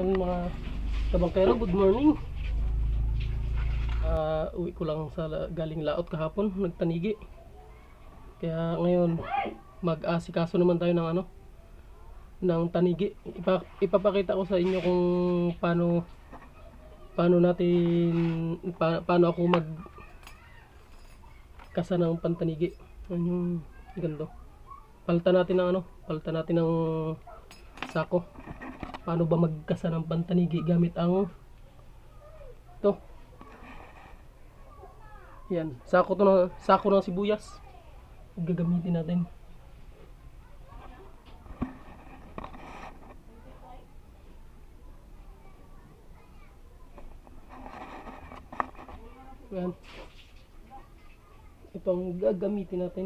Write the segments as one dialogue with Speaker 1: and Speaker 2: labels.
Speaker 1: Yan mga kabangkero, good morning. Uwi ko lang sa galing laot kahapon, nagtanigi. Kaya ngayon mag-asikaso naman tayo ng ng tanigi. Ipapakita ko sa inyo kung paano paano ako kasa ng pantanigi. Yan yung ganito. Palitan natin ng sako. Paano ba magkasa ng pantanigi gamit ang ito. Yan, sako ng sibuyas. Gagamitin natin. Yan. Ito ang gagamitin natin.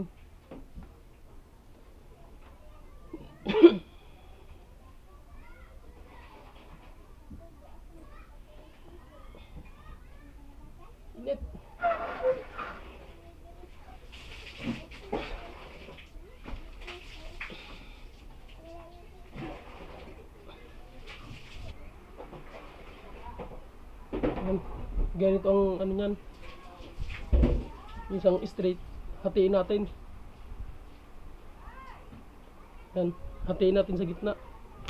Speaker 1: Init. Yan. Ganito ang niyan. Isang straight, hatiin natin. Yan, hatiin natin sa gitna.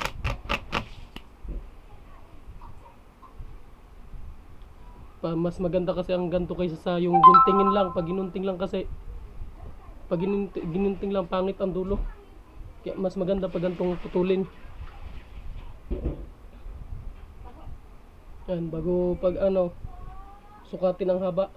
Speaker 1: Mas maganda kasi ang ganto kaysa sa yung guntingin lang. Pag ginunting lang kasi, pag ginunting lang pangit ang dulo. Kaya mas maganda pag gantong putulin. Yan, bago pag sukatin ang haba.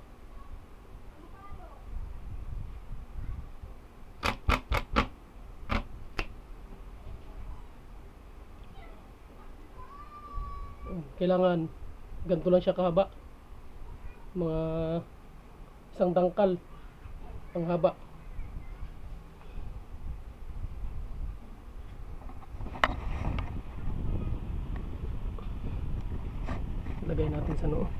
Speaker 1: Kailangan ganito lang siya kahaba, mga isang dangkal ang haba. Lagay natin sa noo.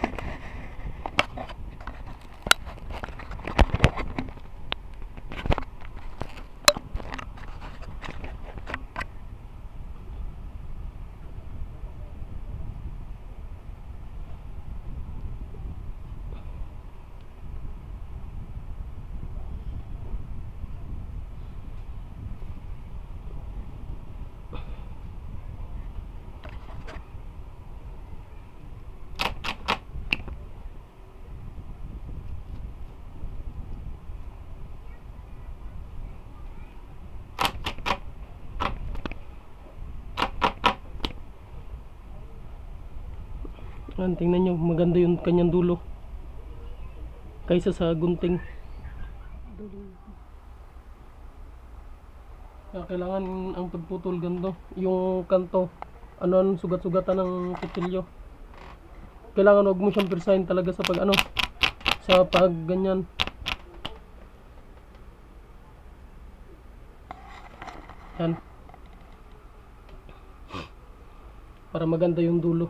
Speaker 1: Tingnan nyo, maganda yung kanyang dulo kaysa sa gunting. Kailangan ang pagputol ganito, yung kanto sugat-sugatan ng kutsilyo. Kailangan wag mo siyang pirsahin talaga sa pag ganyan. Yan, para maganda yung dulo.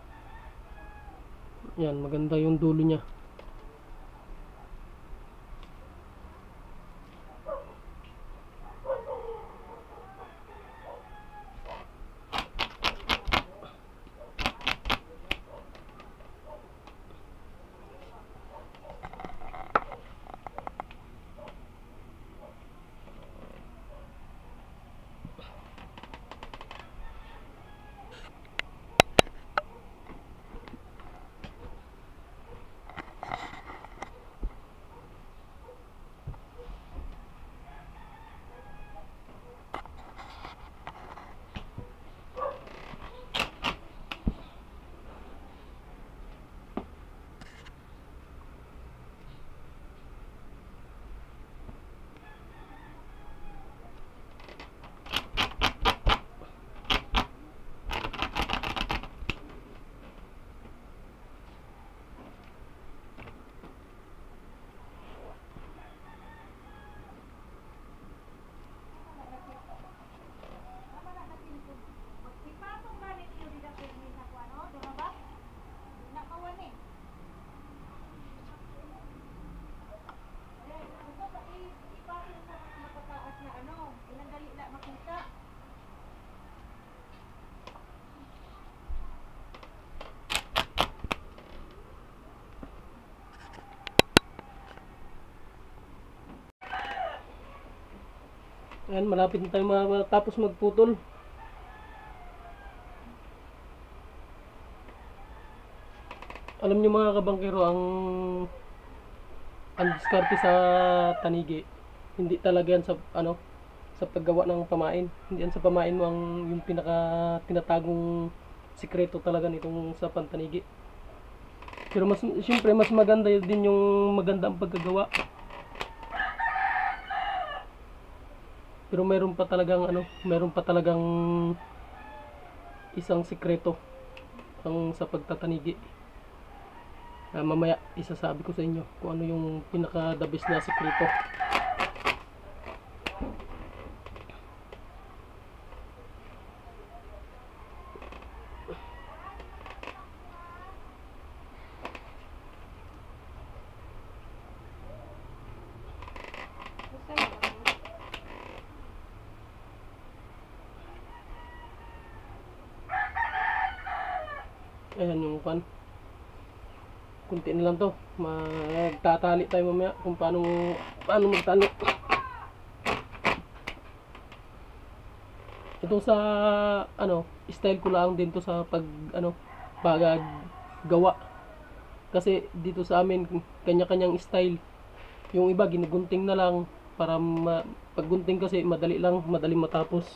Speaker 1: Yan, maganda yung dulo niya. Ayan, malapit na tayo matapos magputol. Alam niyo mga kabangkero, ang diskarte sa tanigi, hindi talaga yan sa ano, sa paggawa ng pamain. Hindi yan sa pamain mo yung pinaka tinatagong sikreto talaga nitong sa pantanigi. Pero mas siyempre mas maganda din yung maganda ang pagkagawa. Pero meron pa talagang isang sikreto ang sa pagtatanigi. Mamaya isasabi ko sa inyo kung ano yung pinaka the best na sikreto. Ayan yung pan. Kunti na lang to. Magtatali tayo mamaya kung paano magtali. Ito sa style ko lang din to sa paggawa. Kasi dito sa amin kanya-kanyang style. Yung iba ginugunting na lang para paggunting kasi madali lang, madali matapos.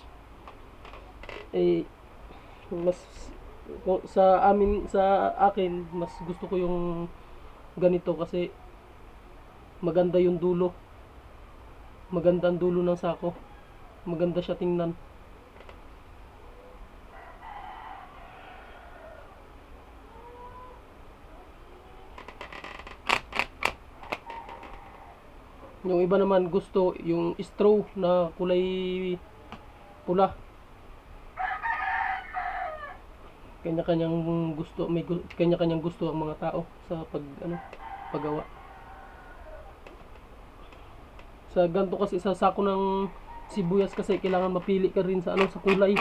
Speaker 1: Mas sa akin mas gusto ko yung ganito kasi maganda yung dulo. Maganda ang dulo ng sako. Maganda siya tingnan. Yung iba naman gusto yung straw na kulay pula. Kanya-kanyang gusto, kanya-kanyang gusto ang mga tao sa paggawa. Sa ganto kasi sa sako ng sibuyas kasi kailangan mapili ka rin sa sa kulay.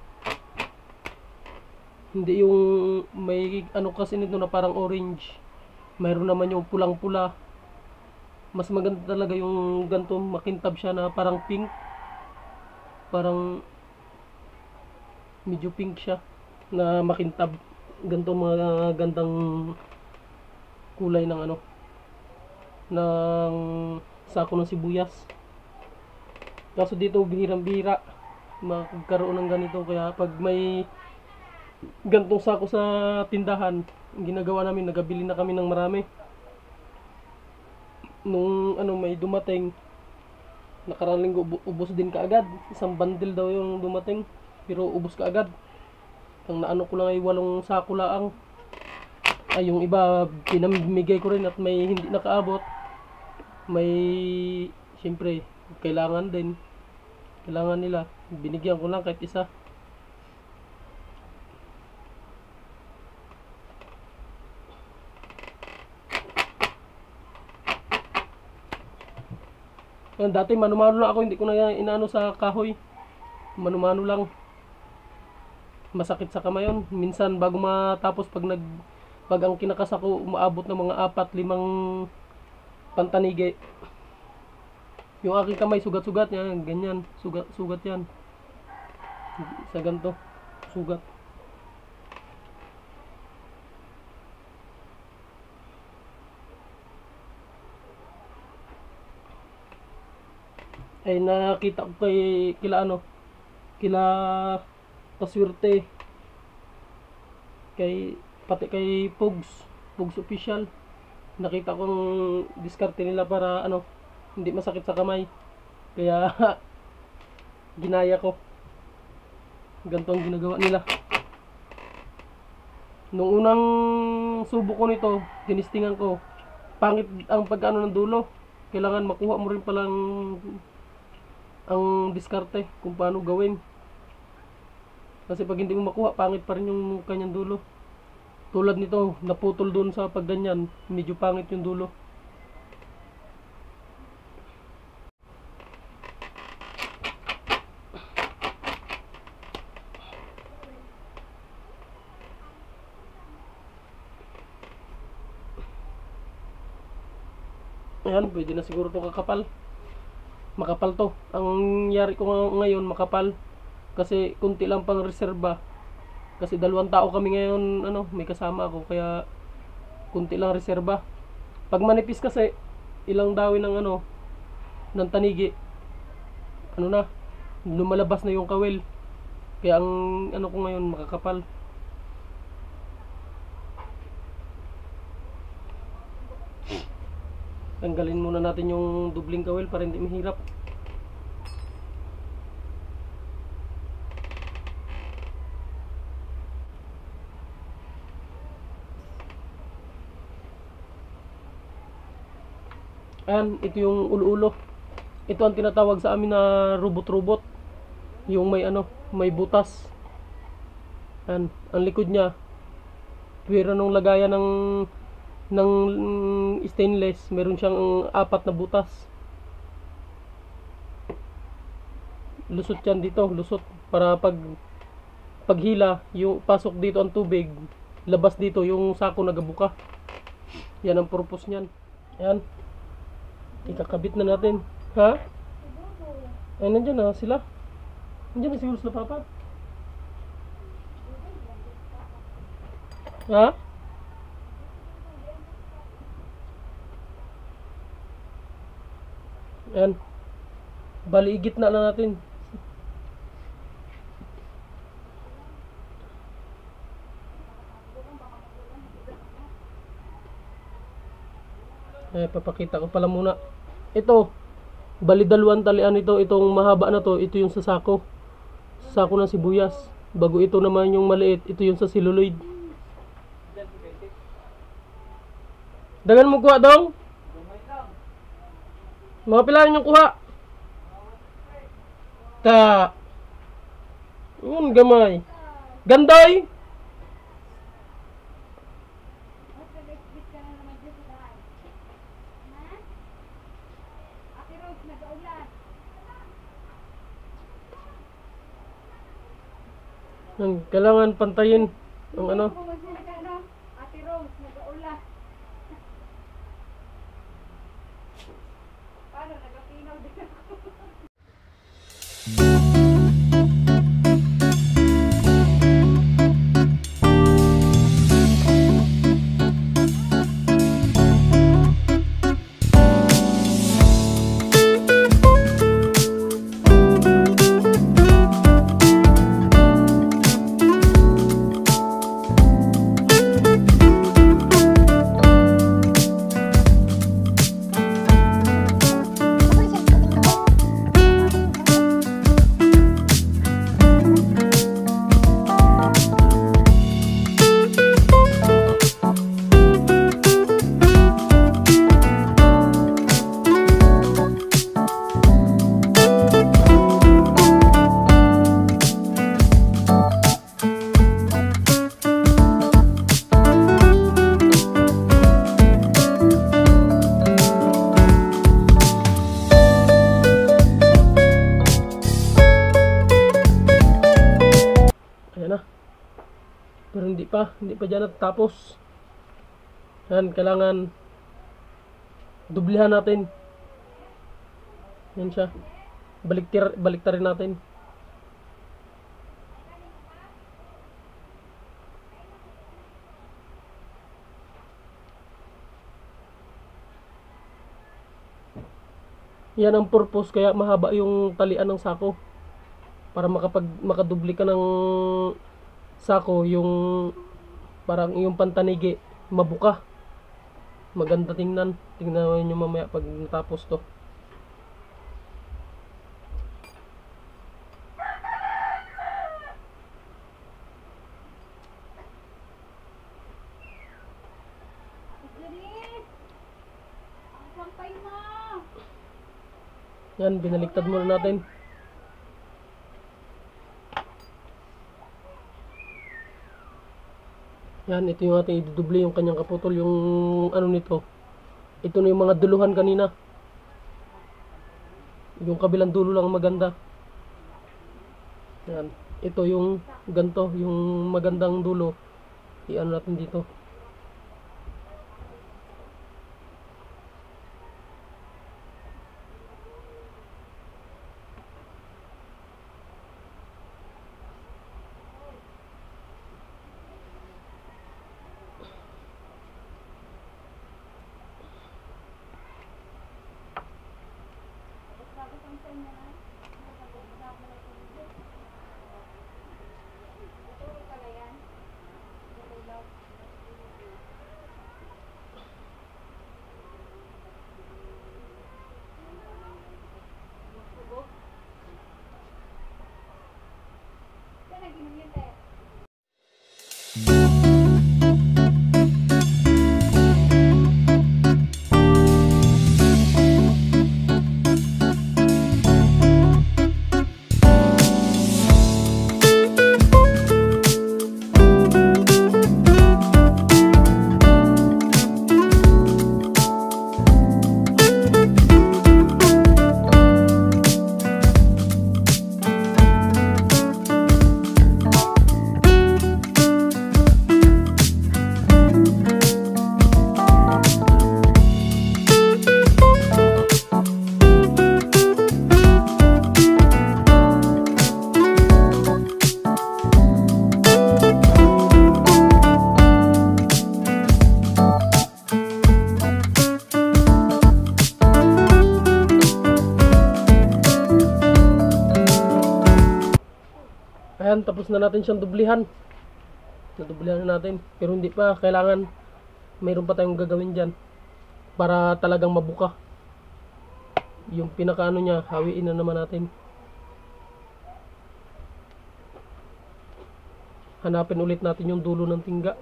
Speaker 1: Hindi yung may kasi nito na parang orange. Mayroon naman yung pulang-pula. Mas maganda talaga yung ganto, makintab siya na parang pink. Parang medyo pink siya na makintab. Ganto mga gandang kulay ng ng sako ng sibuyas. Kaso dito bihirang-bihira magkaroon ng ganito, kaya pag may gantong sako sa tindahan, ginagawa namin, nagabili na kami ng marami. Nung may dumating nakarang linggo, ubos din kaagad. Isang bundle daw yung dumating, pero ubos kaagad. Ang naano ko lang ay 8 sako lang. Ay yung iba pinamimigay ko rin at may hindi nakaabot. May siyempre kailangan nila, binigyan ko lang kahit isa. Dati mano-mano lang ako, hindi ko na inaano sa kahoy. Mano-mano lang. Masakit sa kamay yun. Minsan bago matapos pag ang kinakas ako umaabot ng mga 4-5 pantanigi. Yung aking kamay sugat-sugat yan, ganyan, sugat yan. Sa ganto, sugat. Ay nakita ko kila Paswerte, pati kay Pogs official. Nakita kong diskarte nila para hindi masakit sa kamay. Kaya ginaya ko. Ganito ang ginagawa nila. Nung unang subo ko nito, tinistingan ko, pangit ang pagkano ng dulo. Kailangan makuha mo rin palang ang diskarte kung paano gawin. Kasi pag hindi mo makuha, pangit pa rin yung kanyang dulo. Tulad nito, naputol doon sa pagganyan, medyo pangit yung dulo. Ayan, pwede na siguro itong kakapal. makapal to. Ang yari ko ngayon makapal kasi kunti lang pang reserba. Kasi 2 tao kami ngayon, ano, may kasama ako kaya kunti lang reserba. Pag manipis kasi ilang dawin ng ano ng tanigi, ano na, lumalabas na yung kawil. Kaya ang ano ko ngayon makakapal. Tanggalin muna natin yung dubling kawil para hindi mahirap. Ayan, ito yung ulo-ulo. Ito ang tinatawag sa amin na robot-robot. Yung may ano, may butas. Ayan, ang likod niya. Pero nung lagayan ng stainless, meron siyang 4 na butas. Lusot yan dito, lusot. Para paghila, yung pasok dito ang tubig, labas dito yung sako nagabuka. Yan ang purpose niyan. Ayan. Ikakabit na natin. Ha? Ay, nandyan na sila. Nandyan na siguro sila, Papa. Ha? Ayan. Bali, igitna na natin. Papakita ko pala muna. Ito, bali 2 talian ito. Itong mahaba na to, ito yung sa sako. Sako ng sibuyas. Bago ito naman yung maliit, ito yung sa celluloid. Dagan mo kuha dong? Mga pilahan yung kuha. Ta. Yun, gamay. Gandoy! Kailangan pantayin ang ano.
Speaker 2: Ate Rose, nag-aula. Paano, nagapinaw din ako.
Speaker 1: Pero hindi pa dyan natapos. Yan, kailangan dublihan natin. Yan siya. Baliktarin natin. Yan ang purpose kaya mahaba yung talian ng sako. Para makadubli ka ng sako, yung parang yung pantanigi mabuka, maganda tingnan. Tingnan nyo mamaya pag natapos to. Yan, binaliktad muna natin. Yan, ito yung ating iduduble, yung kanyang kaputol, yung ano nito. Ito na yung mga duluhan kanina. Yung kabilang dulo lang maganda. Yan, ito yung ganto, yung magandang dulo. I-ano natin dito. Ayan, tapos na natin siyang dublihan. Nadublihan na natin. Pero hindi pa, kailangan mayroon pa tayong gagawin dyan para talagang mabuka. Yung pinakaano niya, hawiin na naman natin. Hanapin ulit natin yung dulo ng tingga.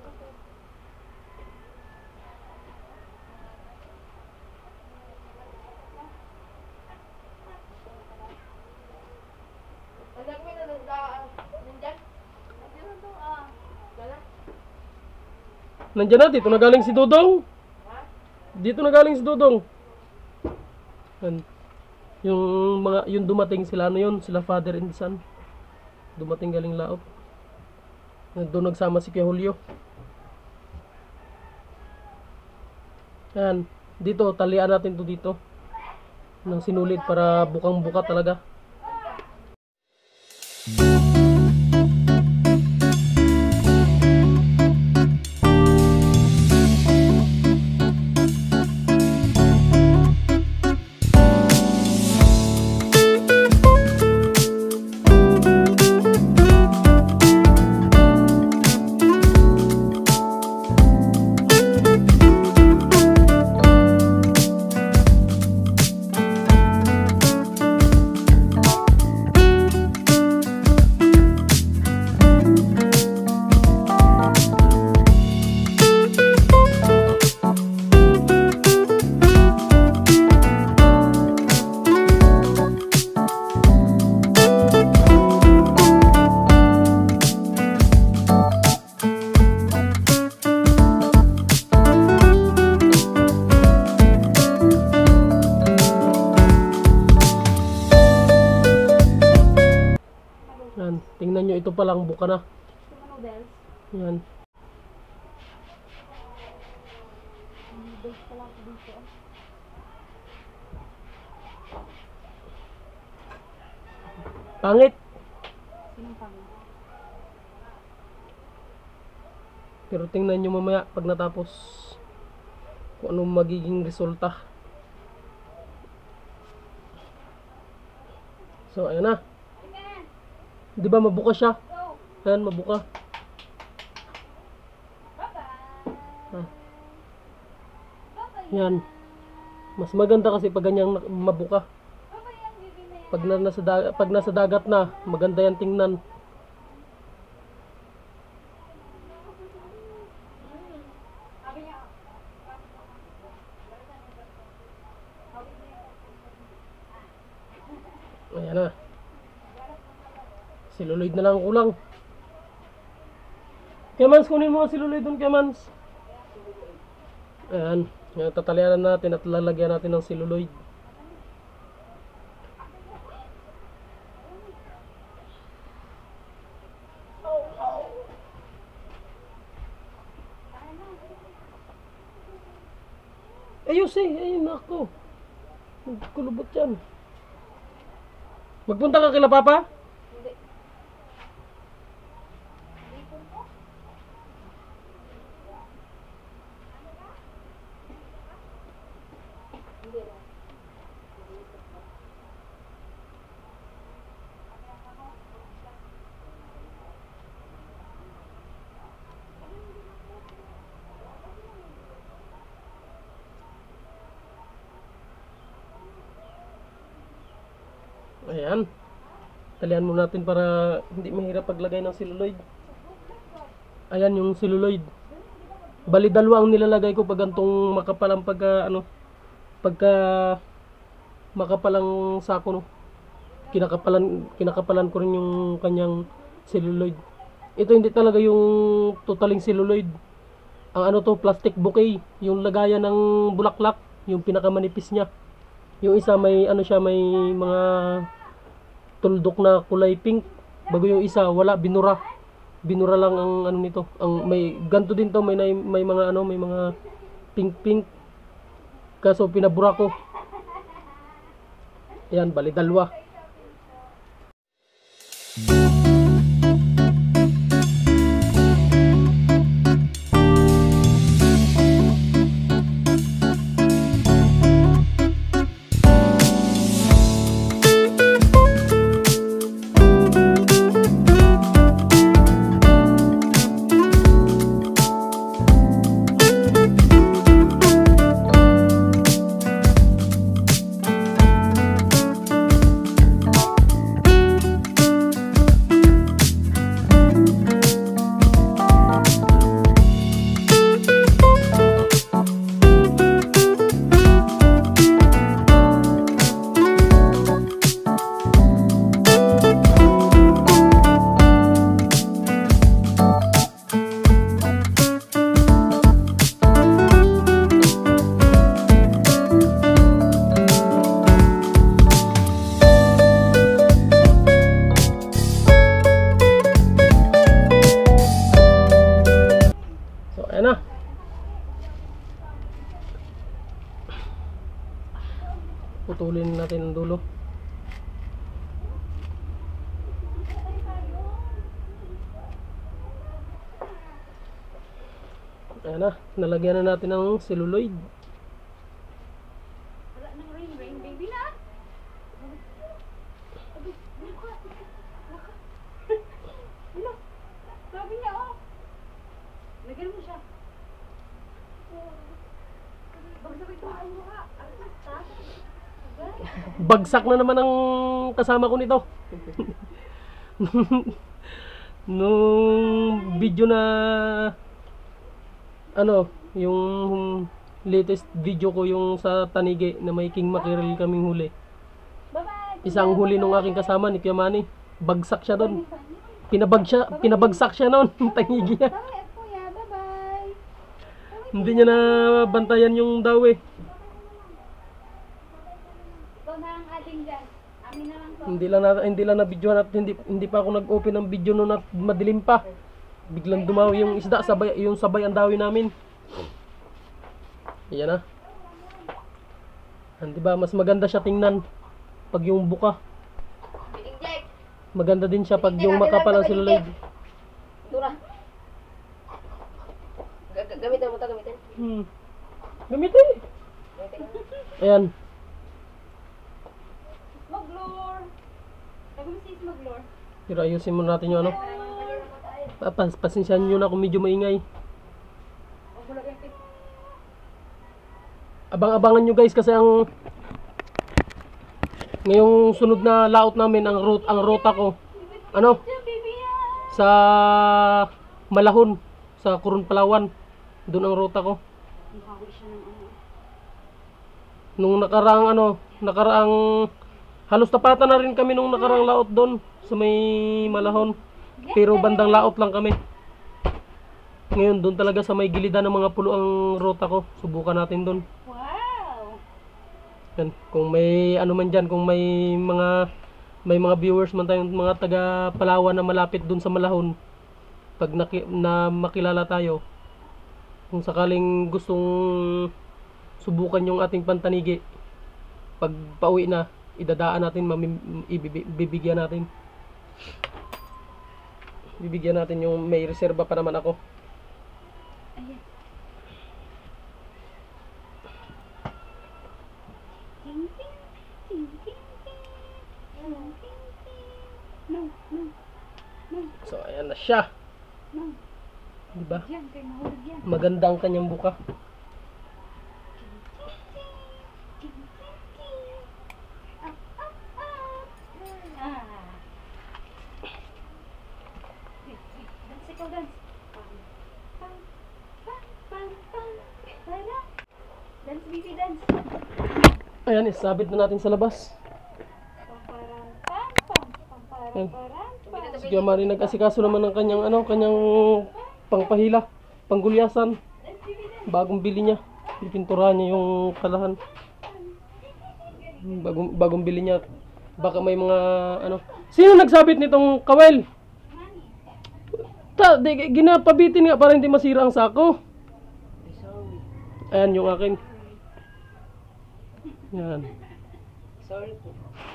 Speaker 1: Nandiyan na, dito na galing si Dodong. Dito na galing si Dodong. Yan. Yung dumating sila ano yun, sila father and son. Dumating galing laot. Doon nagsama si Kuya Julio. Yan. Dito, talian natin to dito. Nang sinulid para bukang-buka talaga. Yan, tingnan nyo, ito palang buka na.
Speaker 2: Noodles.
Speaker 1: Yan.
Speaker 2: Noodles pala ako dito.
Speaker 1: Pangit.
Speaker 2: Sinong pangit?
Speaker 1: Pero tingnan nyo mamaya pag natapos kung anong magiging resulta. So, ayan na. Di ba mabuka siya? Ayan, mabuka. Ah. Yan. Mas maganda kasi pag ganyang mabuka. Pag nasa dagat na, maganda yan tingnan. Ayan na. Celluloid na lang kulang. Kemans, kunin mo ang celluloid dun, Kemans. Ayan. Ayan, tatalianan natin at lalagyan natin ng celluloid. Ayos eh, ayun ako. Kulubot yan. Magpunta ka kila Papa?
Speaker 2: Hindi.
Speaker 1: Ayan. Talian mo natin para hindi mahirap paglagay ng celluloid. Ayan yung celluloid. Bali dalawa ang nilalagay ko pag gantong makapalang pagka makapalang sako no. Kinakapalan ko rin yung kanyang celluloid. Ito hindi talaga yung totaling celluloid. Ang ano to, plastic bouquet, yung lagayan ng bulaklak, yung pinakamanipis niya. Yung isa may ano siya, may mga tuldok na kulay pink. Bago yung isa, wala, binura. Binura lang ang ano nito. Ang may ganto din to, may mga ano, may mga pink. Kaso pinabura ko. Ayan, bali dalawa. Ayan na. Putulin natin ang dulo. Ayan na. Nalagyan na natin ng celluloid.
Speaker 2: Wala nang rain, baby na. Hello. Sabi niya, oh. Lagyan mo siya. Bagsabay ito ang mukha.
Speaker 1: Bagsak na naman ang kasama ko nito. Nung video na ano, yung latest video ko yung sa Tanige na may king mackerel kaming huli.
Speaker 2: Bye-bye.
Speaker 1: Isang huli nung aking kasama ni Kiamani. Bagsak siya doon. Pinabagsak siya noon. Tanigi niya.
Speaker 2: Bye, kuya. Bye-bye.
Speaker 1: Hindi niya na bantayan yung daw eh.
Speaker 2: Ito na ang ating dyan. Amin na lang to.
Speaker 1: Hindi lang na videohan at hindi pa ako nag-open ng video noon at madilim pa. Biglang dumawi yung isda, yung sabay ang dawi namin. Ayan na. Di ba mas maganda siya tingnan pag yung buka. Maganda din siya pag yung makapal ang celluloid.
Speaker 3: Tura. Gamitin mo ito, gamitin.
Speaker 1: Gamitin.
Speaker 3: Gamitin.
Speaker 1: Ayan.
Speaker 2: Smuggler. Sabi mo si Smuggler.
Speaker 1: Pero ayusin muna natin yung ano. Pasensyahan nyo na kung medyo maingay. Abang-abangan nyo guys kasi ang ngayong sunod na laot namin ang rota ko ano sa Malahon sa Coron Palawan, doon ang rota ko. Nung nakaraang halos tapatan na rin kami nung nakaraang laot doon sa may Malahon. Pero bandang laot lang kami. Ngayon doon talaga sa may gilidan ng mga pulo ang rota ko. Subukan natin doon.
Speaker 2: Wow!
Speaker 1: Yan. Kung may ano man dyan, kung may mga viewers man tayong mga taga Palawan na malapit doon sa Malahon, pag na makilala tayo, kung sakaling gustong subukan yung ating pantanigi, pag pauwi na, idadaan natin, bibigyan natin. Bibigyan natin yung may reserba pa naman ako.
Speaker 2: Ayan. Ting, ting, ting, ting, ting. Ting, ting, ting. No.
Speaker 1: So ayan na siya.
Speaker 2: No.
Speaker 1: Diba?
Speaker 2: Diyan, kay mahulog yan.
Speaker 1: Maganda ang kanyang buka.
Speaker 2: Ting, ting, ting. Up, up, up.
Speaker 1: Ayan, isabit na natin sa labas. Ayan. Si Kuya Mari nag-asikaso naman ng kanyang kanyang pangpahila, panggulyasan. Bagong bili niya. Pinturahan niya yung kalahan. Bagong bili niya. Baka may mga Sino nagsabit nitong kawel? Ginapabitin nga para hindi masira ang sako. Ayan yung akin. Yan.
Speaker 3: Sorry po.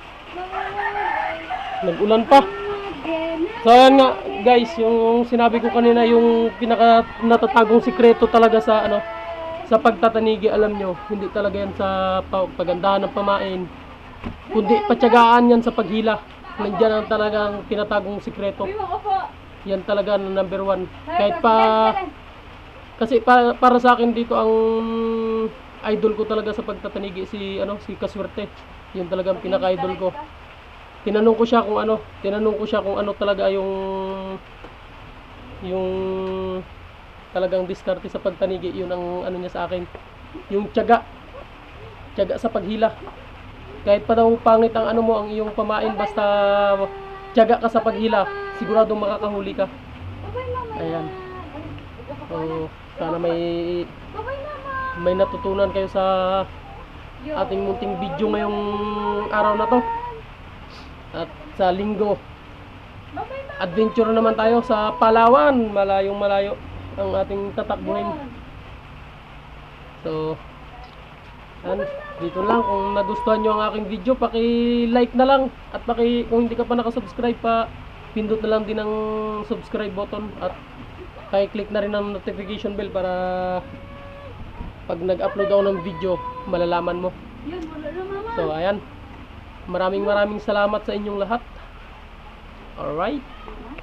Speaker 1: Nag-ulan pa. So ayan nga guys, yung sinabi ko kanina, yung pinaka natatagong sikreto talaga sa sa pagtatanigi, alam nyo, hindi talaga yan sa pagandahan ng pamain, kundi patyagaan yan sa paghila. Nandiyan ang talagang tinatagong sikreto. Yan talaga ang number one. Kahit kasi para sa akin dito, ang idol ko talaga sa pagtatanigi si Kaswerte. Yun talagang pinaka-idol ko. Tinanong ko siya kung ano talaga yung talagang diskarte sa pagtanigi. Yun ang niya sa akin. Yung tiyaga sa paghila. Kahit pa daw pangit ang ang iyong pamain, basta tiyaga ka sa paghila, siguradong makakahuli ka. Ayan. So, sana may natutunan kayo sa ating munting video ngayong araw na to. At sa linggo, adventure naman tayo sa Palawan. Malayong malayo ang ating tatakbuhin. So, dito lang. Kung nagustuhan nyo ang aking video, paki-like na lang. At kung hindi ka pa nakasubscribe, pindot na lang din ang subscribe button. At click na rin ang notification bell para pag nag-upload ako ng video, malalaman mo. So, ayan. Maraming salamat sa inyong lahat. Alright.